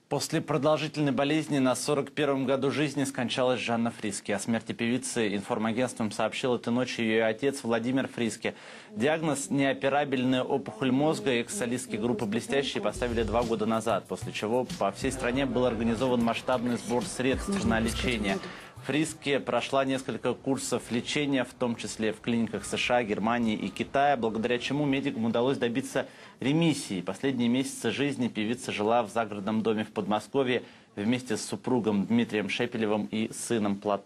После продолжительной болезни на 41-м году жизни скончалась Жанна Фриске. О смерти певицы информагентством сообщил этой ночью ее отец Владимир Фриске. Диагноз – неоперабельная опухоль мозга. Экс-солистки группы «Блестящие» поставили 2 года назад, после чего по всей стране был организован масштабный сбор средств на лечение. Фриске прошла несколько курсов лечения, в том числе в клиниках США, Германии и Китая, благодаря чему медикам удалось добиться ремиссии. Последние месяцы жизни певица жила в загородном доме в Подмосковье вместе с супругом Дмитрием Шепелевым и сыном Платоном.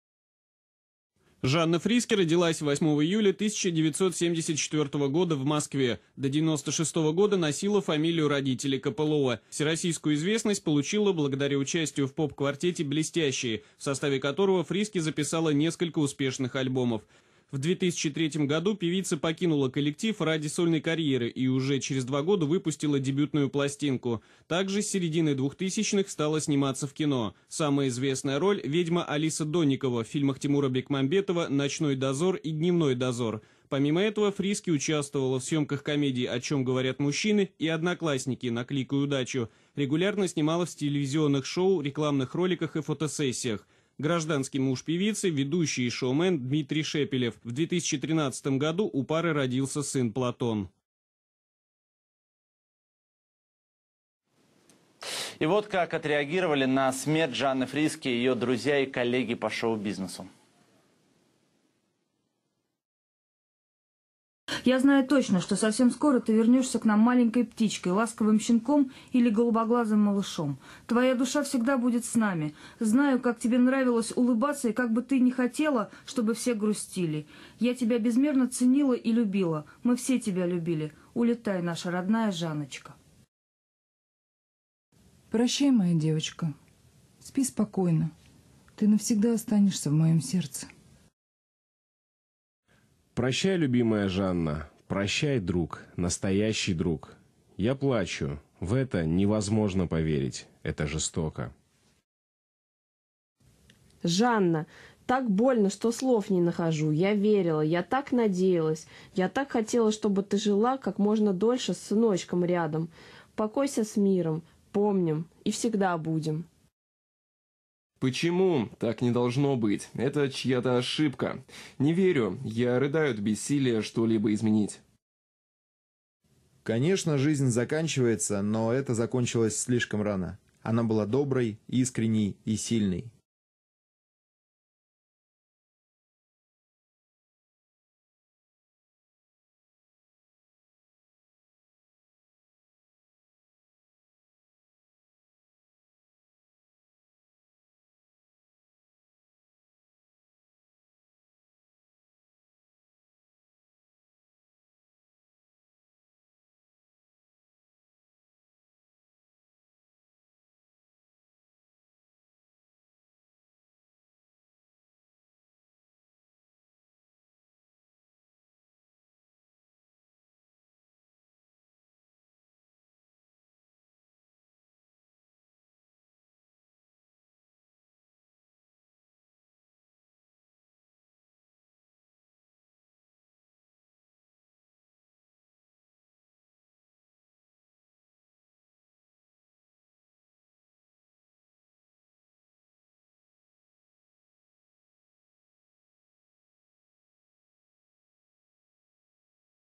Жанна Фриске родилась 8 июля 1974 года в Москве. До 1996 года носила фамилию родителей Копылова. Всероссийскую известность получила благодаря участию в поп-квартете «Блестящие», в составе которого Фриске записала несколько успешных альбомов. В 2003 году певица покинула коллектив ради сольной карьеры и уже через 2 года выпустила дебютную пластинку. Также с середины 2000-х стала сниматься в кино. Самая известная роль – ведьма Алиса Донникова в фильмах Тимура Бекмамбетова «Ночной дозор» и «Дневной дозор». Помимо этого, Фриске участвовала в съемках комедий «О чем говорят мужчины» и «Одноклассники» на клик и удачу. Регулярно снималась в телевизионных шоу, рекламных роликах и фотосессиях. Гражданский муж певицы, ведущий и шоумен Дмитрий Шепелев. В 2013 году у пары родился сын Платон. И вот как отреагировали на смерть Жанны Фриске ее друзья и коллеги по шоу-бизнесу. Я знаю точно, что совсем скоро ты вернешься к нам маленькой птичкой, ласковым щенком или голубоглазым малышом. Твоя душа всегда будет с нами. Знаю, как тебе нравилось улыбаться и как бы ты не хотела, чтобы все грустили. Я тебя безмерно ценила и любила. Мы все тебя любили. Улетай, наша родная Жанночка. Прощай, моя девочка. Спи спокойно. Ты навсегда останешься в моем сердце. Прощай, любимая Жанна. Прощай, друг. Настоящий друг. Я плачу. В это невозможно поверить. Это жестоко. Жанна, так больно, что слов не нахожу. Я верила, я так надеялась. Я так хотела, чтобы ты жила как можно дольше с сыночком рядом. Покойся с миром. Помним и всегда будем. Почему? Так не должно быть. Это чья-то ошибка. Не верю. Я рыдаю от бессилия что-либо изменить. Конечно, жизнь заканчивается, но это закончилось слишком рано. Она была доброй, искренней и сильной.